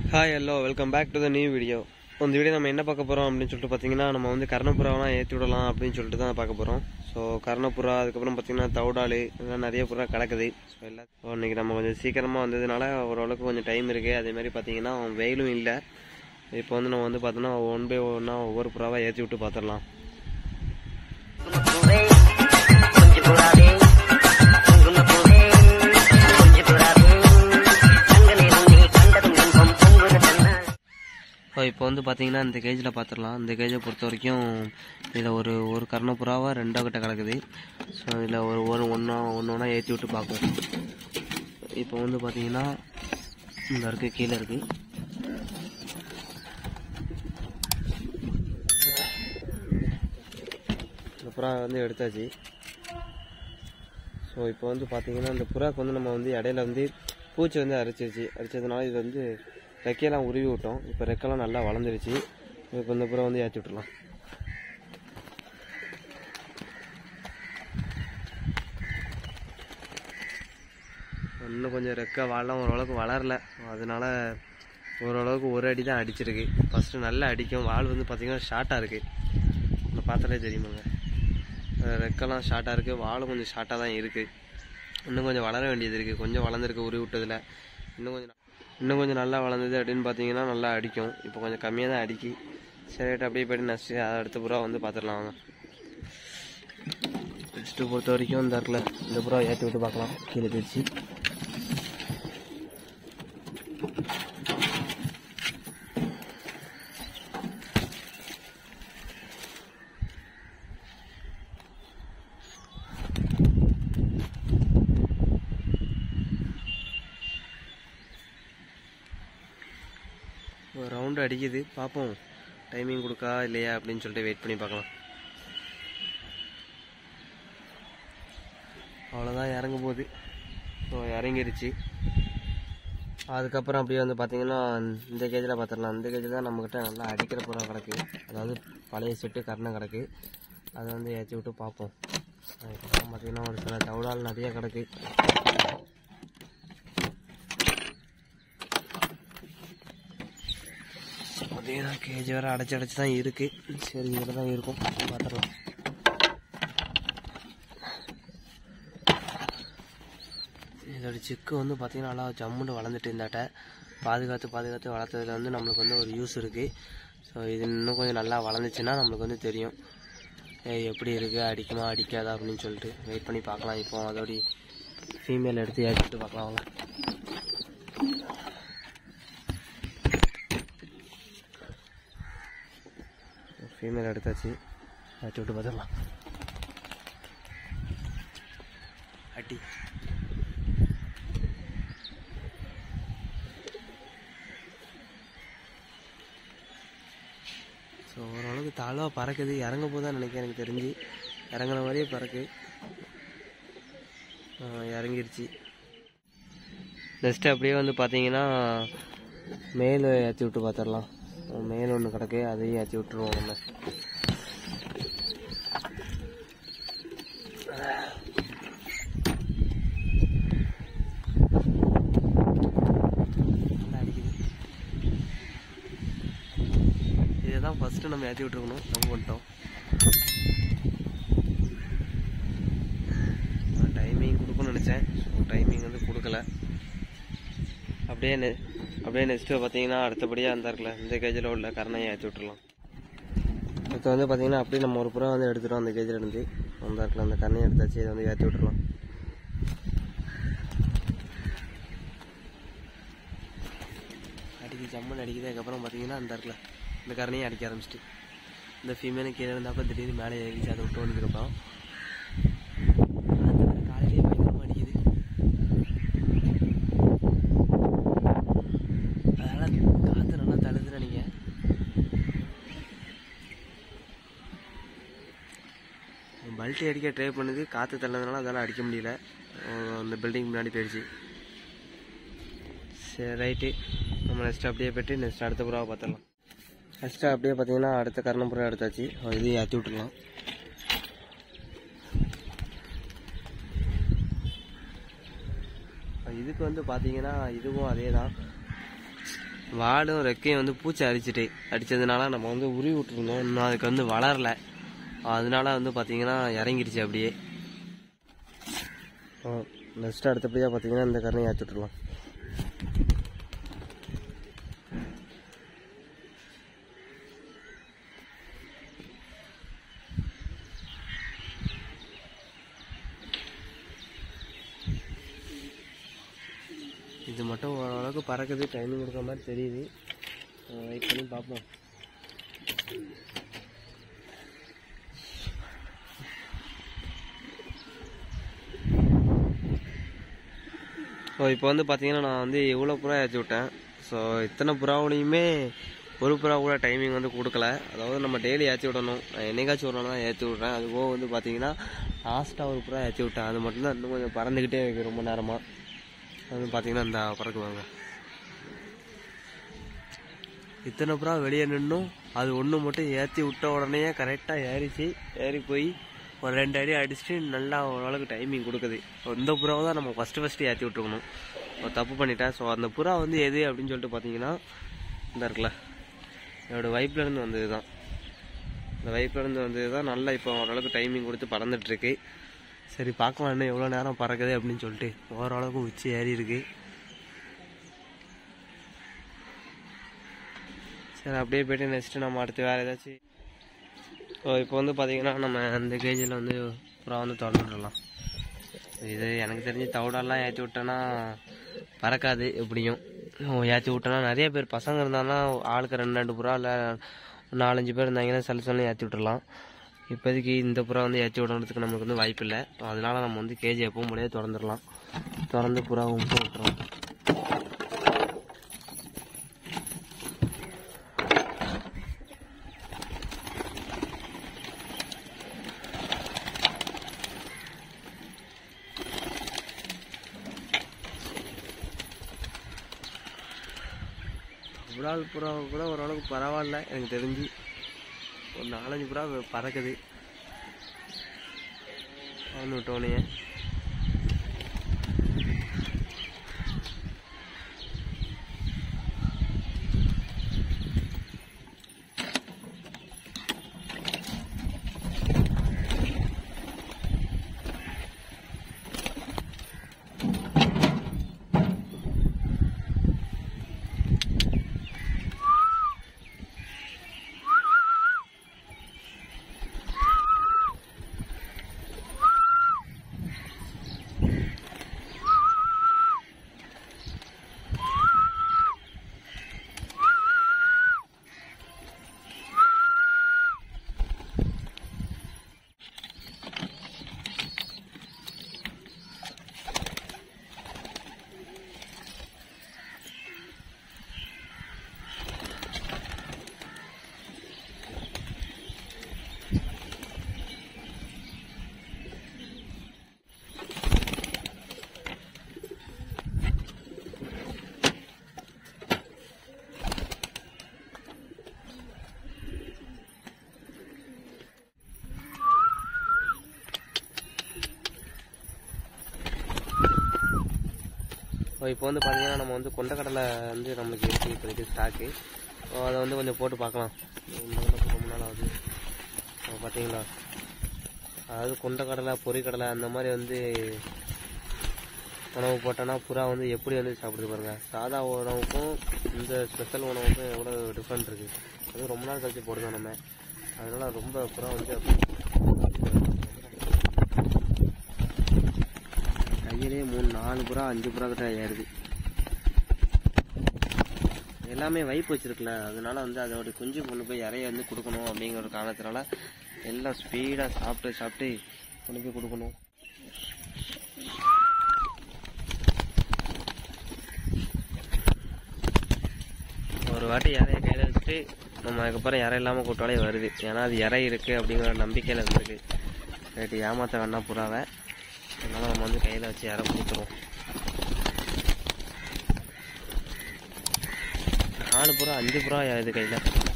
Hi hello welcome back to the new video. இந்த video நம்ம என்ன பார்க்க போகிறோம் அப்படின்னு சொல்லிட்டு பார்த்தீங்கன்னா, நம்ம வந்து கர்ணப்புறாவெலாம் ஏற்றி விடலாம் அப்படின்னு சொல்லிட்டு தான் பார்க்க போகிறோம். ஸோ கர்ணப்புறா, அதுக்கப்புறம் பார்த்தீங்கன்னா தவுடாலு, இதெல்லாம் நிறைய புறா கிடக்குது. ஸோ இன்றைக்கி நம்ம கொஞ்சம் சீக்கிரமாக வந்ததுனால ஓரளவுக்கு கொஞ்சம் டைம் இருக்குது. அதேமாதிரி பார்த்தீங்கன்னா வெயிலும் இல்லை. இப்போ வந்து நம்ம வந்து பார்த்தோன்னா ஒன் பை ஒன்னாக ஒவ்வொரு புறாவாக ஏற்றி விட்டு பார்த்துடலாம். இப்போ வந்து பார்த்தீங்கன்னா இந்த கேஜில் பார்த்துடலாம். இந்த கேஜை பொறுத்த வரைக்கும் இதில் ஒரு கர்ணப்புறாவாக ரெண்டாக கிட்ட கிடக்குது. ஸோ இதில் ஒன்றா ஏற்றி விட்டு பார்ப்போம். இப்போ வந்து பார்த்தீங்கன்னா இந்த இருக்குது, கீழே இருக்குது. இந்த புறா வந்து எடுத்தாச்சு. ஸோ இப்போ வந்து பார்த்தீங்கன்னா இந்த புறாக்கு வந்து நம்ம வந்து இடையில வந்து பூச்சி வந்து அரிச்சதுனால இது வந்து ரெக்கையெல்லாம் உருவி விட்டோம். இப்போ ரெக்கெல்லாம் நல்லா வளர்ந்துருச்சு. இப்போ இந்த புறா வந்து ஏற்றி விட்டுடலாம். இன்னும் கொஞ்சம் ரெக்கை வாழலாம் ஓரளவுக்கு வளரல. அதனால ஓரளவுக்கு ஒரு அடி தான் அடிச்சிருக்கு. ஃபஸ்ட்டு நல்லா அடிக்கும். வால் வந்து பார்த்திங்கன்னா ஷார்ட்டாக இருக்குது. இந்த பார்த்தாலே தெரியுமாங்க, ரெக்கெல்லாம் ஷார்ட்டாக இருக்குது. வாலும் கொஞ்சம் ஷார்ட்டாக தான் இருக்குது. இன்னும் கொஞ்சம் வளர வேண்டியது இருக்குது. கொஞ்சம் வளர்ந்துருக்கு உருவி விட்டதில். இன்னும் கொஞ்சம் நல்லா வளர்ந்தது அப்படின்னு பார்த்தீங்கன்னா நல்லா அடிக்கும். இப்போ கொஞ்சம் கம்மியாக தான் அடிக்கி. சரிட்டு அப்படியே போய்ட்டு நெக்ஸ்ட்டு அடுத்த புறா வந்து பார்த்துடலாம். வாங்க. நெக்ஸ்ட்டு பொறுத்த வரைக்கும் இந்த இடத்துல இந்த புறா ஏற்றி விட்டு பார்க்கலாம். கீழே போயிடுச்சு. ஒரு ரவுண்டு அடிக்குது, பார்ப்போம் டைமிங் கொடுக்கா இல்லையா அப்படின்னு சொல்லிட்டு வெயிட் பண்ணி பார்க்கலாம். அவ்வளோதான், இறங்க போகுது. ஸோ இறங்கிடுச்சு. அதுக்கப்புறம் அப்படியே வந்து பார்த்தீங்கன்னா இந்த கேஜில் பார்த்துடலாம். இந்த கேஜில் தான் நம்மக்கிட்ட நல்லா அடிக்கிற புறா கிடக்கு. அதாவது பழைய செட்டு கர்ணம் கிடக்கு. அதை வந்து ஏற்றி விட்டு பார்ப்போம். அதுக்கப்புறம் பார்த்தீங்கன்னா ஒரு சில தவுடால் நிறைய கிடக்கு. பார்த்தீங்கன்னா கேஜி வேறு அடைச்சி தான் இருக்குது. சரி, இதில் தான் இருக்கும், பார்த்துடலாம். இதோட செக்கு வந்து பார்த்திங்கன்னா நல்லா ஜம்முன்னு வளர்ந்துட்டு இருந்தாட்ட பாதுகாத்து வளர்த்ததில் வந்து நம்மளுக்கு வந்து ஒரு யூஸ் இருக்குது. ஸோ இது இன்னும் கொஞ்சம் நல்லா வளர்ந்துச்சுன்னா நம்மளுக்கு வந்து தெரியும் எப்படி இருக்குது, அடிக்குமா அடிக்காதா அப்படின்னு சொல்லிட்டு வெயிட் பண்ணி பார்க்கலாம். இப்போ அதோடைய ஃபீமேல் எடுத்து ஏற்றிட்டு பார்க்கலாம். அவங்க ஃபீமேல் எடுத்தாச்சு, ஏற்றி விட்டு பார்த்துடலாம். அடி ஸோ ஓரளவுக்கு தாழ்வாக பறக்குது. இறங்க போதான் நினைக்கிறேன். எனக்கு தெரிஞ்சு இறங்குற மாதிரியே பறக்கு. இறங்கிருச்சு. நெக்ஸ்ட்டு அப்படியே வந்து பார்த்தீங்கன்னா மேலே ஏற்றி விட்டு பார்த்துடலாம். மேலே ஒன்று கிடக்கு, அதையும் ஏற்றி விட்டுருவோம் நம்ம. இதுதான் ஃபஸ்ட்டு நம்ம ஏற்றி விட்டுருக்கணும். நம்ம பண்ணிட்டோம். டைமிங் கொடுக்கணும்னு நினச்சேன். ஸோ டைமிங் வந்து கொடுக்கல. அப்படியே நெக்ஸ்ட்டு பார்த்தீங்கன்னா அடுத்தபடியாக அந்த இருக்குல்ல இந்த கேஜில் உள்ள கர்ணையை ஏற்றி விட்டுருலாம். இப்போ வந்து பார்த்தீங்கன்னா அப்படியே நம்ம ஒரு புறா வந்து எடுத்துட்டோம். அந்த கேஜில் இருந்து அந்த இருக்குல்ல அந்த கர்ணையை எடுத்தாச்சு. இதை வந்து ஏற்றி விட்டுருலாம். அடிக்குது, ஜம்முன்னு அடிக்குது. அதுக்கப்புறம் பார்த்தீங்கன்னா அந்த இருக்குல்ல இந்த கரணையை அடிக்க ஆரம்பிச்சிட்டு இந்த ஃபீமேலும் கீழே இருந்தாப்போ திடீர்னு மேலே ஏறிச்சு. அதை விட்டு வந்துருக்கோம். காலையிலேயே பயங்கரமாக அடிக்குது. அதனால் காற்று நல்லா தழுதுன்னு நினைக்கிறேன். பல்ட்டி அடிக்க ட்ரை பண்ணுது. காற்று தள்ளதுனால அதெல்லாம் அடிக்க முடியல. அந்த பில்டிங் முன்னாடி போயிடுச்சு. சரி, ரைட்டு. நம்ம நெக்ஸ்ட் அப்படியே போய்ட்டு நெக்ஸ்ட் அடுத்த புறாவை பார்த்துடலாம். நெக்ஸ்ட்டு அப்படியே பார்த்தீங்கன்னா அடுத்த கர்ணப்புறா எடுத்தாச்சு. இதையும் ஏற்றி விட்டுருலாம். இதுக்கு வந்து பார்த்தீங்கன்னா இதுவும் அதே தான். வாலும் ரெக்கையும் வந்து பூச்சி அடிச்சதுனால நம்ம வந்து உருவி விட்டுருந்தோம். இன்னும் அதுக்கு வந்து வளரல, அதனால வந்து பார்த்தீங்கன்னா இறங்கிடுச்சு அப்படியே. நெக்ஸ்ட் அடுத்தபடியாக பார்த்தீங்கன்னா இந்த கரணையை ஏற்றி விட்டுருலாம். இது மட்டும் ஓரளவுக்கு பறக்குது, டைமிங் கொடுக்குற மாதிரி தெரியுது. வெயிட் பண்ணி பார்ப்போம். இப்போ வந்து பார்த்தீங்கன்னா நான் வந்து எவ்வளோ புறா ஏற்றி விட்டேன். ஸோ இத்தனை புறாவுலையுமே ஒரு புறா கூட டைமிங் வந்து கொடுக்கல. அதாவது நம்ம டெய்லி ஏற்றி விடணும், நான் என்னைக்காச்சும் ஒரு நாள் தான் ஏற்றி விட்றேன். அதுபோக வந்து பார்த்தீங்கன்னா லாஸ்ட்டாக ஒரு புறா ஏற்றி விட்டேன், அது மட்டும்தான் இன்னும் கொஞ்சம் பறந்துக்கிட்டே இருக்குது ரொம்ப நேரமாக. அது பார்த்தீங்கன்னா இந்த பறக்குவாங்க. இத்தனை புறா வெளியே நின்றும் அது ஒன்று மட்டும் ஏற்றி விட்ட உடனே கரெக்டாக ஏறி போய் ஒரு 2 அடி அடிச்சுட்டு நல்லா ஓரளவுக்கு டைமிங் கொடுக்குது. இந்த புறாவை தான் நம்ம ஃபஸ்ட்டு ஏற்றி விட்டுருக்கணும். ஒரு தப்பு பண்ணிட்டேன். ஸோ அந்த புறா வந்து எது அப்படின்னு சொல்லிட்டு பார்த்தீங்கன்னா இந்த இருக்குல்ல, என்னோடய வைப்லேருந்து வந்தது தான். இந்த வைப்லேருந்து வந்தது தான் நல்லா இப்போ ஓரளவுக்கு டைமிங் கொடுத்து பறந்துட்டுருக்கு. சரி பார்க்கலாம் இன்னும் எவ்வளோ நேரம் பறக்குது அப்படின்னு சொல்லிட்டு. ஓரளவுக்கு உச்சி ஏறி இருக்கு. சரி அப்படியே போய்ட்டு நெக்ஸ்ட்டு நம்ம அடுத்து வேறு ஏதாச்சும். ஸோ இப்போ வந்து பார்த்திங்கன்னா நம்ம அந்த கேஜில் வந்து புறா வந்து திறந்துடலாம். இது எனக்கு தெரிஞ்சு தவிடெல்லாம் ஏற்றி விட்டோன்னா பறக்காது. எப்படியும் ஏற்றி விட்டோன்னா நிறைய பேர் பசங்க இருந்தாங்கன்னா ஆளுக்கு 2 புறா இல்லை 4-5 பேர் இருந்தாங்கன்னா சல்லுன்னு ஏற்றி விட்டுடலாம். இப்போதைக்கு இந்த புறா வந்து ஏற்றி விடுறதுக்கு நமக்கு வந்து வாய்ப்பு இல்லை. அதனால நம்ம வந்து கேஜி எப்பவும் முடியாது திறந்துடலாம். திறந்து புறாவும் விட்டுறோம். புறா கூட ஓரளவுக்கு பரவாயில்ல, எனக்கு தெரிஞ்சு ஒரு 4-5 புறா பறக்குது. அவனு விட்டோனே இப்போ வந்து பார்த்தீங்கன்னா நம்ம வந்து கொண்டக்கடலை வந்து நம்மளுக்கு இருக்குது இப்போதைக்கு ஸ்டாக்கு. அதை வந்து கொஞ்சம் போட்டு பார்க்கலாம். ரொம்ப நாள் ஆகுது பார்த்தீங்களா. அதாவது கொண்டக்கடலை பொரிக்கடலை அந்த மாதிரி வந்து உணவு போட்டோன்னா புறா வந்து எப்படி வந்து சாப்பிடுது பாருங்கள். சாதா உணவுக்கும் இந்த ஸ்பெஷல் உணவுக்கும் எவ்வளோ டிஃப்ரெண்ட் இருக்குது. அது ரொம்ப நாள் கழிச்சு போடுதோம் நம்ம. அதனால் ரொம்ப புறா வந்து கையிலே 3-4 புறா 5 புறா கிட்ட ஏறுது. எல்லாமே வைப்பு வச்சிருக்குல்ல, அதனால வந்து அதோட குஞ்சு கொண்டு போய் இறைய வந்து கொடுக்கணும் அப்படிங்கிற ஒரு காரணத்தினால எல்லாம் ஸ்பீடாக சாப்பிட்டு கொண்டு போய் கொடுக்கணும். ஒரு வாட்டி இறைய கையில் வச்சுட்டு நம்ம அதுக்கப்புறம் இறை இல்லாமல் கூட்டாலே வருது. ஏன்னா அது இறை இருக்குது அப்படிங்கிற நம்பிக்கையில் இருந்திருக்கு. ரைட்டு ஏமாற்ற வேணா புறாவை. அதனால் நம்ம வந்து கையில் வச்சு இறை கொடுத்துருவோம். 4 புறா 5 புறா இது கையில்.